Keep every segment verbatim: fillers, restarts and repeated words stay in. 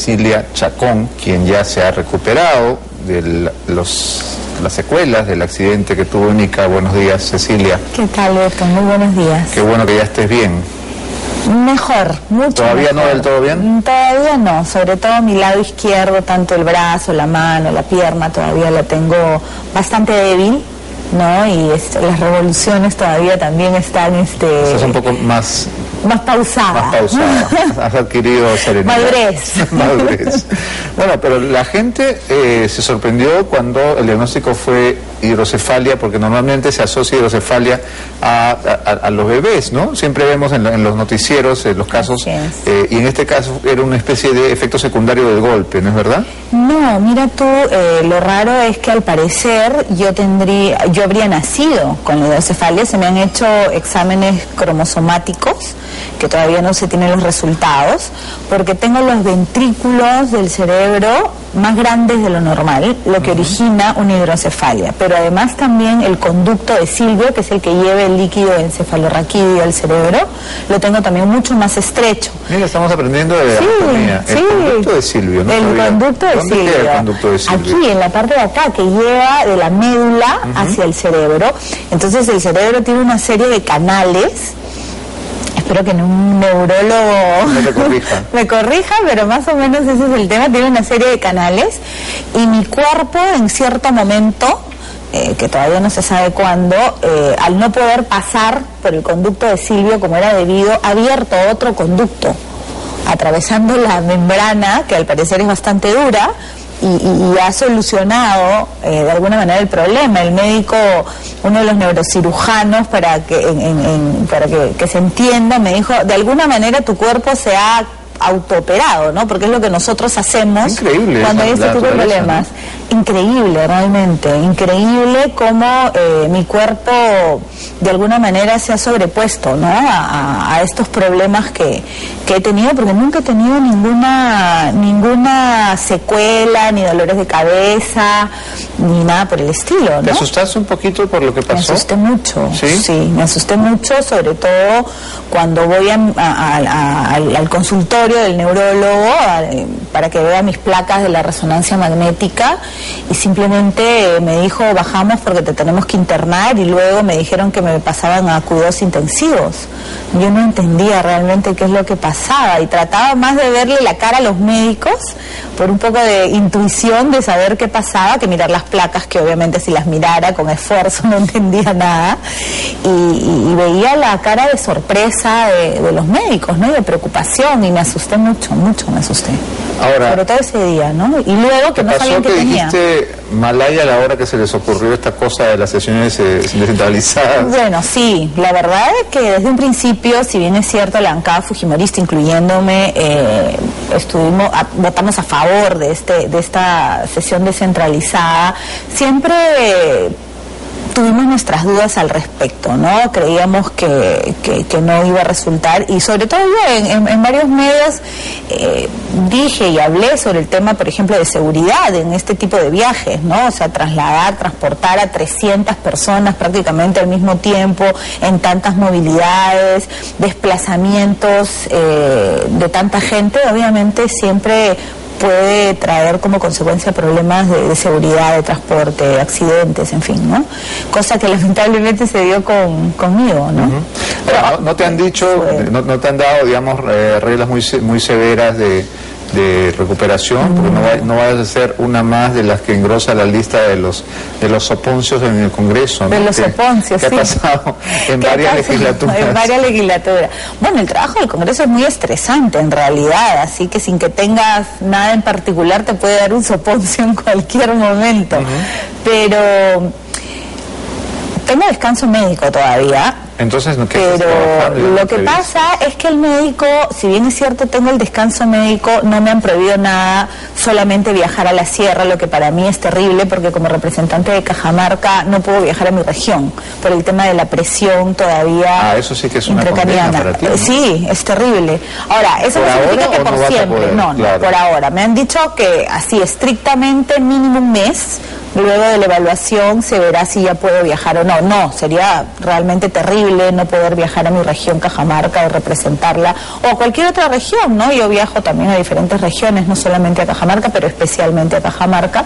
Cecilia Chacón, quien ya se ha recuperado de los, las secuelas del accidente que tuvo Nica. Buenos días, Cecilia. ¿Qué tal, Beto? Muy buenos días. Qué bueno que ya estés bien. Mejor, mucho ¿Todavía mejor. no del todo bien? Todavía no, sobre todo mi lado izquierdo, tanto el brazo, la mano, la pierna, todavía la tengo bastante débil, ¿no? Y este, las revoluciones todavía también están... Este, Estás un poco más... Más pausada. Más pausada. Has adquirido serenidad. Madurez. Madurez. Bueno, pero la gente eh, se sorprendió cuando el diagnóstico fue hidrocefalia, porque normalmente se asocia hidrocefalia a, a, a los bebés, ¿no? Siempre vemos en, en los noticieros en los casos, eh, y en este caso era una especie de efecto secundario del golpe, ¿no es verdad? No, mira tú, eh, lo raro es que al parecer yo tendría, yo habría nacido con la hidrocefalia. Se me han hecho exámenes cromosomáticos que todavía no se tienen los resultados, porque tengo los ventrículos del cerebro más grandes de lo normal, lo que origina una hidrocefalia, pero además también el conducto de Silvio, que es el que lleva el líquido encefalorraquídeo al cerebro, lo tengo también mucho más estrecho. Mira, estamos aprendiendo de sí, anatomía. El sí, conducto de Silvio, ¿no? El conducto de ¿Dónde Silvio. queda el conducto de Silvio? Aquí, en la parte de acá, que lleva de la médula uh-huh. hacia el cerebro. Entonces el cerebro tiene una serie de canales. Espero que un neurólogo no te corrija. me corrija, pero más o menos ese es el tema. Tiene una serie de canales y mi cuerpo en cierto momento, eh, que todavía no se sabe cuándo, eh, al no poder pasar por el conducto de Silvio como era debido, ha abierto otro conducto, atravesando la membrana, que al parecer es bastante dura, Y, y, y ha solucionado eh, de alguna manera el problema. El médico, uno de los neurocirujanos, para que en, en, en, para que, que se entienda, me dijo, de alguna manera tu cuerpo se ha autooperado, ¿no? Porque es lo que nosotros hacemos increíble, cuando hay este tipo de problemas. ¿No? Increíble, realmente, increíble cómo eh, mi cuerpo de alguna manera se ha sobrepuesto, ¿no? a, a estos problemas que, que he tenido, porque nunca he tenido ninguna ninguna secuela, ni dolores de cabeza, ni nada por el estilo, ¿no? ¿Te asustaste un poquito por lo que pasó? Me asusté mucho, sí, sí me asusté mucho, sobre todo cuando voy a, a, a, al, al consultorio del neurólogo a, para que vea mis placas de la resonancia magnética, y simplemente me dijo, bajamos porque te tenemos que internar, y luego me dijeron que me pasaban a cuidados intensivos. Yo no entendía realmente qué es lo que pasaba y trataba más de verle la cara a los médicos por un poco de intuición de saber qué pasaba que mirar las placas, que obviamente si las mirara con esfuerzo no entendía nada, y, y, y veía la cara de sorpresa de, de los médicos, ¿no? Y de preocupación, y me asusté mucho, mucho me asusté. Ahora, sobre todo ese día, ¿no? Y luego que no sabían qué tenía. Dijiste Malaya a la hora que se les ocurrió esta cosa de las sesiones eh, descentralizadas? Bueno, sí, la verdad es que desde un principio, si bien es cierto, la bancada fujimorista, incluyéndome, eh, estuvimos, a, votamos a favor de este de esta sesión descentralizada, siempre eh, tuvimos nuestras dudas al respecto, ¿no? Creíamos que, que, que no iba a resultar, y sobre todo yo en, en, en varios medios eh, dije y hablé sobre el tema, por ejemplo, de seguridad en este tipo de viajes, ¿no? O sea, trasladar, transportar a trescientas personas prácticamente al mismo tiempo, en tantas movilidades, desplazamientos eh, de tanta gente, obviamente siempre puede traer como consecuencia problemas de, de seguridad, de transporte, de accidentes, en fin, ¿no? Cosa que lamentablemente se dio con, conmigo, ¿no? Uh-huh. Pero, no, no te han dicho, no, no te han dado, digamos, eh, reglas muy muy severas de, de recuperación, porque no, va, no vas a ser una más de las que engrosa la lista de los de los soponcios en el Congreso, ¿no? De los soponcios, sí. ¿Qué ha pasado en varias legislaturas? En varias legislaturas. Bueno, el trabajo del Congreso es muy estresante en realidad, así que sin que tengas nada en particular te puede dar un soponcio en cualquier momento. Uh-huh. Pero tengo descanso médico todavía. Entonces, ¿no? ¿Qué Pero lo que pasa es que el médico, si bien es cierto, tengo el descanso médico, no me han prohibido nada, solamente viajar a la sierra, lo que para mí es terrible, porque como representante de Cajamarca no puedo viajar a mi región, por el tema de la presión todavía. Ah, eso sí que es una condena para ti, ¿no? Sí, es terrible. Ahora, eso no significa que por siempre, no, no, por ahora. Me han dicho que así estrictamente mínimo un mes, luego de la evaluación se verá si ya puedo viajar o no. No, sería realmente terrible terrible no poder viajar a mi región Cajamarca y representarla, o a cualquier otra región, ¿no? Yo viajo también a diferentes regiones, no solamente a Cajamarca, pero especialmente a Cajamarca.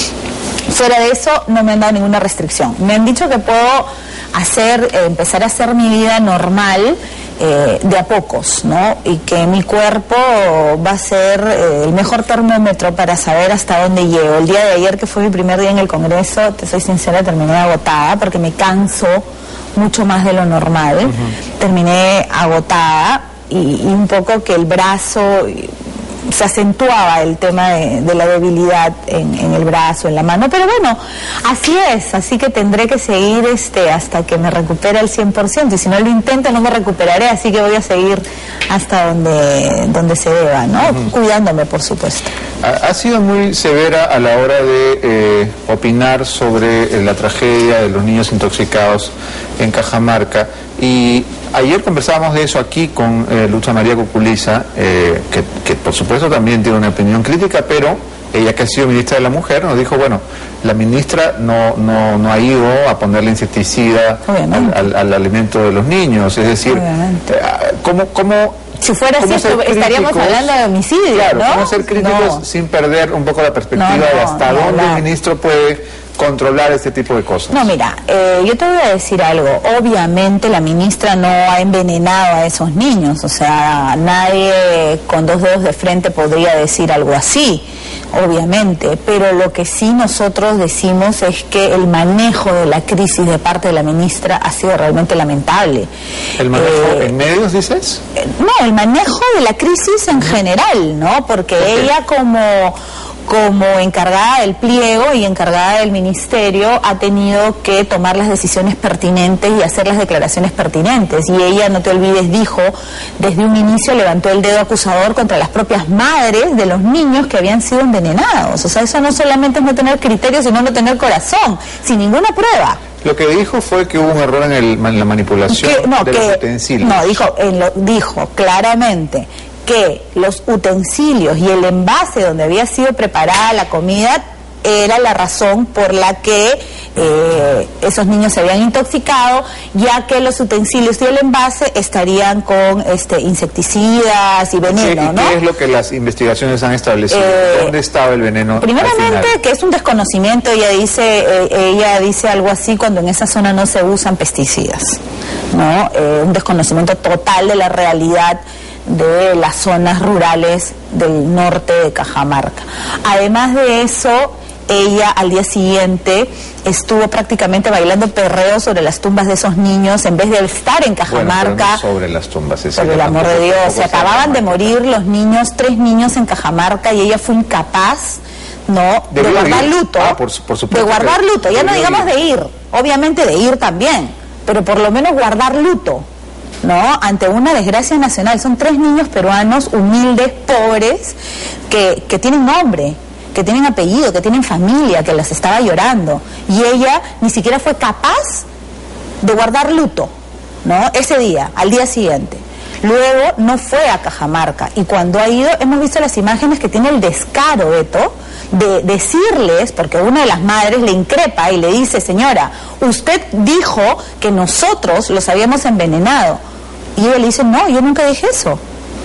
Fuera de eso, no me han dado ninguna restricción. Me han dicho que puedo hacer, eh, empezar a hacer mi vida normal, Eh, de a pocos, ¿no? Y que mi cuerpo va a ser eh, el mejor termómetro para saber hasta dónde llego. El día de ayer, que fue mi primer día en el Congreso, te soy sincera, terminé agotada porque me canso mucho más de lo normal. Uh-huh. Terminé agotada y, y un poco que el brazo... se acentuaba el tema de, de la debilidad en, en el brazo, en la mano, pero bueno, así es, así que tendré que seguir este hasta que me recupere al cien por ciento, y si no lo intento no me recuperaré, así que voy a seguir hasta donde, donde se deba, ¿no? Uh-huh. Cuidándome, por supuesto. Ha, ha sido muy severa a la hora de eh, opinar sobre eh, la tragedia de los niños intoxicados en Cajamarca, y ayer conversábamos de eso aquí con eh, Lucha María Cuculiza, eh, que, que por supuesto también tiene una opinión crítica, pero ella, que ha sido ministra de la Mujer, nos dijo, bueno, la ministra no, no, no ha ido a ponerle insecticida al, al, al alimento de los niños, es decir, eh, ¿cómo, cómo si fuera así, estaríamos hablando de homicidio, claro, ¿no? ¿Cómo ser críticos no. sin perder un poco la perspectiva no, no, de hasta no, dónde no. el ministro puede controlar este tipo de cosas? No, mira, eh, yo te voy a decir algo. Obviamente la ministra no ha envenenado a esos niños, o sea, nadie con dos dedos de frente podría decir algo así, obviamente, pero lo que sí nosotros decimos es que el manejo de la crisis de parte de la ministra ha sido realmente lamentable. ¿El manejo eh, en medios, dices? Eh, no, el manejo de la crisis en general, ¿no? Porque okay. ella como... como encargada del pliego y encargada del ministerio ha tenido que tomar las decisiones pertinentes y hacer las declaraciones pertinentes, y ella, no te olvides, dijo desde un inicio, levantó el dedo acusador contra las propias madres de los niños que habían sido envenenados. O sea, eso no solamente es no tener criterios, sino no tener corazón, sin ninguna prueba. Lo que dijo fue que hubo un error en, el, en la manipulación que, no, de que, los utensilios. No, dijo, en lo, dijo claramente que los utensilios y el envase donde había sido preparada la comida era la razón por la que eh, esos niños se habían intoxicado, ya que los utensilios y el envase estarían con este insecticidas y veneno, ¿Y ¿no? ¿Qué es lo que las investigaciones han establecido? Eh, ¿Dónde estaba el veneno? Primeramente, que es un desconocimiento. Ella dice, eh, ella dice algo así cuando en esa zona no se usan pesticidas, ¿no? Eh, un desconocimiento total de la realidad de las zonas rurales del norte de Cajamarca. Además de eso, ella al día siguiente estuvo prácticamente bailando perreo sobre las tumbas de esos niños en vez de estar en Cajamarca. Bueno, sobre las tumbas, por el amor de Dios, se acababan de morir los niños, tres niños en Cajamarca, y ella fue incapaz, no, de guardar luto, ah, por, por de guardar luto, ya no digamos de ir, obviamente de ir también, pero por lo menos guardar luto, ¿no? Ante una desgracia nacional. Son tres niños peruanos humildes, pobres, que, que tienen nombre, que tienen apellido, que tienen familia, que las estaba llorando, y ella ni siquiera fue capaz de guardar luto, ¿no? Ese día, al día siguiente. Luego no fue a Cajamarca, y cuando ha ido hemos visto las imágenes que tiene el descaro, Beto, de decirles, porque una de las madres le increpa y le dice: señora, usted dijo que nosotros los habíamos envenenado, y ella le dice: no, yo nunca dije eso.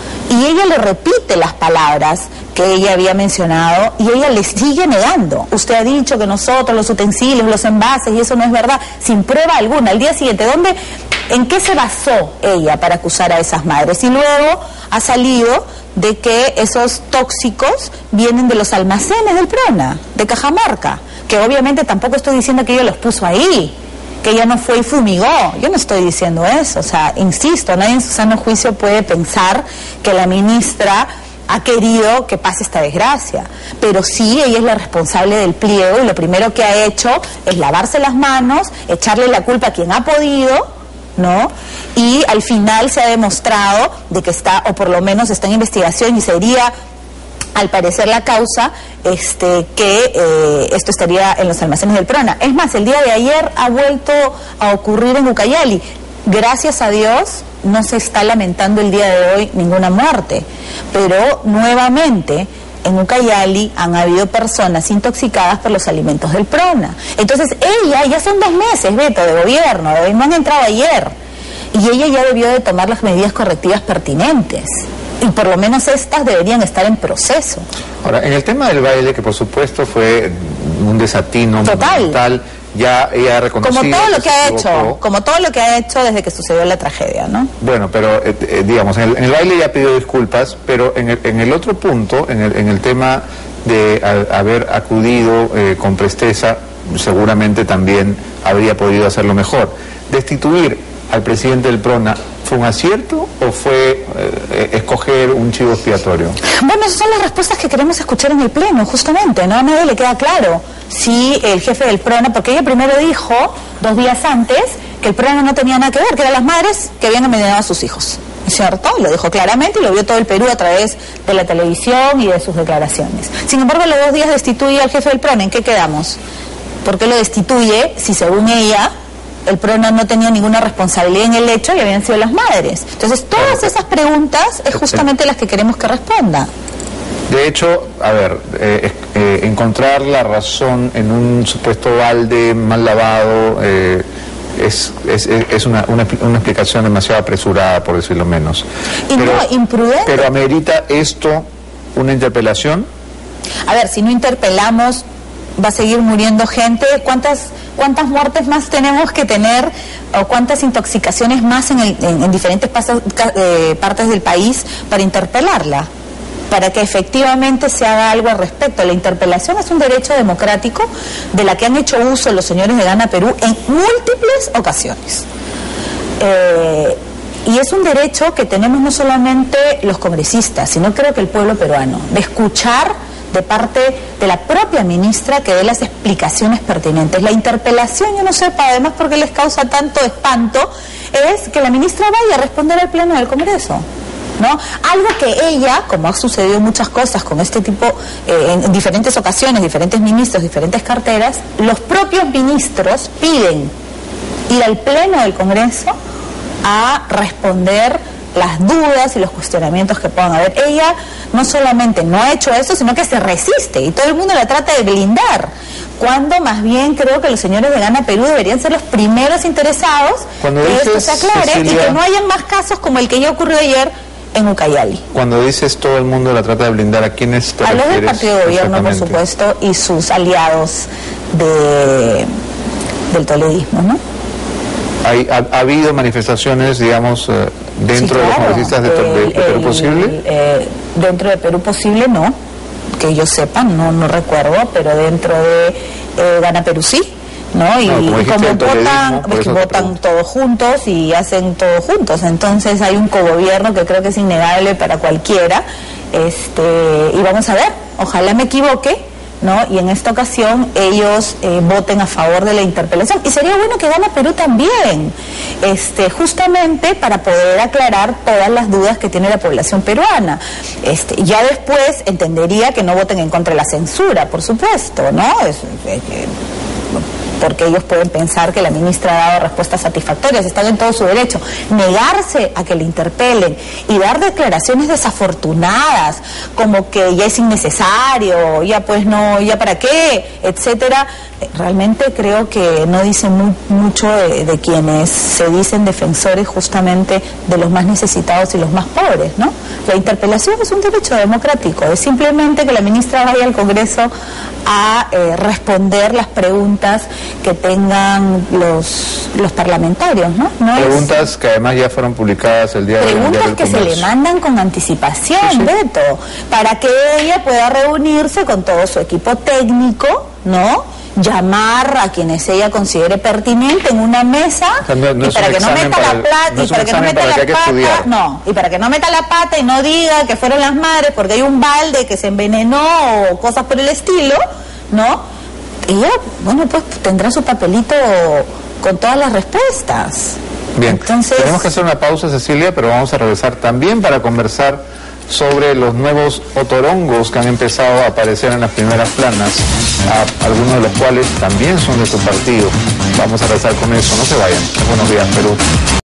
Y ella le repite las palabras que ella había mencionado, y ella le sigue negando. Usted ha dicho que nosotros, los utensilios, los envases, y eso no es verdad, sin prueba alguna. Al día siguiente, ¿dónde, en qué se basó ella para acusar a esas madres? Y luego ha salido de que esos tóxicos vienen de los almacenes del PRONA, de Cajamarca, que obviamente tampoco estoy diciendo que ella los puso ahí, que ella no fue y fumigó. Yo no estoy diciendo eso. O sea, insisto, nadie en su sano juicio puede pensar que la ministra ha querido que pase esta desgracia, pero sí, ella es la responsable del pliego, y lo primero que ha hecho es lavarse las manos, echarle la culpa a quien ha podido, ¿no? Y al final se ha demostrado de que está, o por lo menos está en investigación, y sería al parecer la causa, este, que eh, esto estaría en los almacenes del PRONA. Es más, el día de ayer ha vuelto a ocurrir en Ucayali. Gracias a Dios no se está lamentando el día de hoy ninguna muerte, pero nuevamente en Ucayali han habido personas intoxicadas por los alimentos del PRONA. Entonces ella, ya son dos meses, Beto, de gobierno, no han entrado ayer. y ella ya debió de tomar las medidas correctivas pertinentes. Y por lo menos estas deberían estar en proceso. Ahora, en el tema del baile, que por supuesto fue un desatino total, monumental, ya ella ha reconocido como todo lo que, que ha equivocó. hecho, como todo lo que ha hecho desde que sucedió la tragedia, ¿no? Bueno, pero eh, eh, digamos, en el, en el baile ya pidió disculpas, pero en el, en el otro punto, en el, en el tema de a, haber acudido eh, con presteza, seguramente también habría podido hacerlo mejor. Destituir al presidente del PRONA, ¿fue un acierto o fue eh, escoger un chivo expiatorio? Bueno, esas son las respuestas que queremos escuchar en el Pleno, justamente, ¿no? A nadie le queda claro si el jefe del PRONA, porque ella primero dijo, dos días antes, que el PRONA no tenía nada que ver, que eran las madres que habían envenenado a sus hijos, ¿cierto? Lo dijo claramente y lo vio todo el Perú a través de la televisión y de sus declaraciones. Sin embargo, a los dos días destituye al jefe del PRONA. ¿En qué quedamos? ¿Por qué lo destituye si, según ella, el PRONA no tenía ninguna responsabilidad en el hecho y habían sido las madres? Entonces, todas esas preguntas es justamente las que queremos que responda. De hecho, a ver, eh, eh, encontrar la razón en un supuesto balde mal lavado eh, es, es, es una, una, una explicación demasiado apresurada, por decirlo menos. Y pero, no, imprudente. Pero ¿amerita esto una interpelación? A ver, si no interpelamos, va a seguir muriendo gente. ¿Cuántas, cuántas muertes más tenemos que tener o cuántas intoxicaciones más en, el, en, en diferentes pasas, eh, partes del país para interpelarla? Para que efectivamente se haga algo al respecto. La interpelación es un derecho democrático de la que han hecho uso los señores de Gana Perú en múltiples ocasiones. Eh, y es un derecho que tenemos no solamente los congresistas, sino creo que el pueblo peruano, de escuchar de parte de la propia ministra que dé las explicaciones pertinentes. La interpelación, yo no sé, además porque les causa tanto espanto, es que la ministra vaya a responder al Pleno del Congreso, ¿no? Algo que ella, como ha sucedido muchas cosas con este tipo, eh, en diferentes ocasiones, diferentes ministros, diferentes carteras, los propios ministros piden ir al Pleno del Congreso a responder las dudas y los cuestionamientos que puedan haber. Ella no solamente no ha hecho eso, sino que se resiste y todo el mundo la trata de blindar, cuando más bien creo que los señores de Gana Perú deberían ser los primeros interesados Cuando que dices, esto se aclare, Cecilia, y que no hayan más casos como el que ya ocurrió ayer en Ucayali. Cuando dices todo el mundo la trata de blindar, ¿a quiénes te refieres? A los del partido de gobierno, por supuesto, y sus aliados de, del toledismo, ¿no? Hay, ha, ha habido manifestaciones, digamos, eh, dentro sí, claro. de los congresistas de, de, de el, Perú Posible? El, eh, dentro de Perú Posible no, que yo sepa, no, no recuerdo, pero dentro de eh, Gana Perú sí, ¿no? Y, no, como, y como votan, es que votan todos juntos y hacen todo juntos, entonces hay un cogobierno que creo que es innegable para cualquiera, este, y vamos a ver, ojalá me equivoque, ¿no? Y en esta ocasión ellos eh, voten a favor de la interpelación. Y sería bueno que Gana Perú también, este, justamente para poder aclarar todas las dudas que tiene la población peruana. Este, ya después entendería que no voten en contra de la censura, por supuesto, ¿no? Es, es, es, porque ellos pueden pensar que la ministra ha dado respuestas satisfactorias, están en todo su derecho. Negarse a que le interpelen y dar declaraciones desafortunadas, como que ya es innecesario, ya pues no, ya para qué, etcétera, realmente creo que no dice muy, mucho de, de quienes se dicen defensores justamente de los más necesitados y los más pobres, ¿no? La interpelación es un derecho democrático, es simplemente que la ministra vaya al Congreso a eh, responder las preguntas que tengan los los parlamentarios, ¿no? no preguntas es, que además ya fueron publicadas el día de hoy. Preguntas que se le mandan con anticipación, sí, sí. Beto, para que ella pueda reunirse con todo su equipo técnico, ¿no? Llamar a quienes ella considere pertinente en una mesa, o sea, no, no y para que no meta la plata no y para que no meta la pata, no, y para que no meta la pata y no diga que fueron las madres porque hay un balde que se envenenó o cosas por el estilo, ¿no? Ella, bueno, pues tendrá su papelito con todas las respuestas. Bien, entonces tenemos que hacer una pausa, Cecilia, pero vamos a regresar también para conversar sobre los nuevos otorongos que han empezado a aparecer en las primeras planas, a algunos de los cuales también son de tu partido. Vamos a regresar con eso, no se vayan. Buenos días, Perú.